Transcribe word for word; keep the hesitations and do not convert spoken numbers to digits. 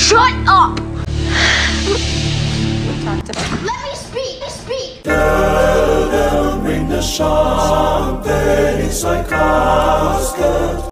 Shut up! We talked about. Let me speak, speak! Dă-mi de șapte, ni s-ai cască.